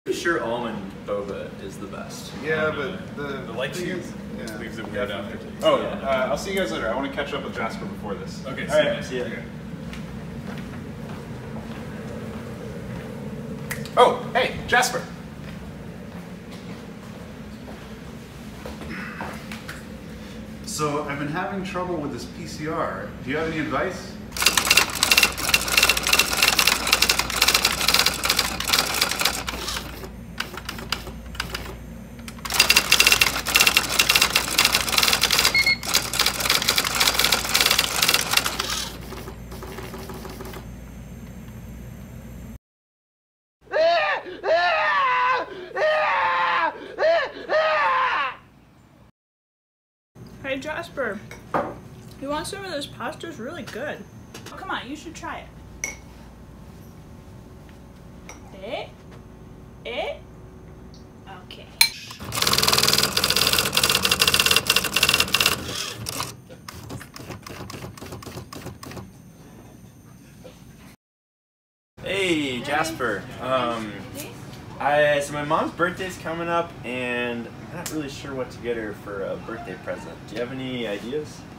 Pretty sure almond boba is the best. Yeah, but the light cheese leaves it weird after. Oh, I'll see you guys later. I want to catch up with Jasper before this. Okay, All right, see ya. Okay. Oh, hey, Jasper. So I've been having trouble with this PCR. Do you have any advice? Hey Jasper, you want some of this pasta? It's really good. Oh, come on, you should try it. Okay. Hey, Jasper. So my mom's birthday's coming up, and I'm not really sure what to get her for a birthday present. Do you have any ideas?